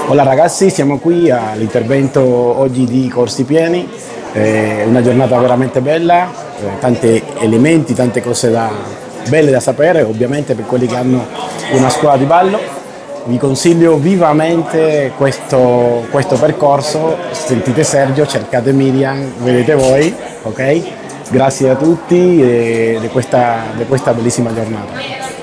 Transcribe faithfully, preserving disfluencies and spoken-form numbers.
Hola ragazzi, siamo qui all'intervento oggi di Corsi Pieni, è una giornata veramente bella, eh, tanti elementi, tante cose da, belle da sapere, ovviamente per quelli che hanno una scuola di ballo. Vi consiglio vivamente questo, questo percorso, sentite Sergio, cercate Miriam, vedete voi, ok? Grazie a tutti e di questa, di questa bellissima giornata.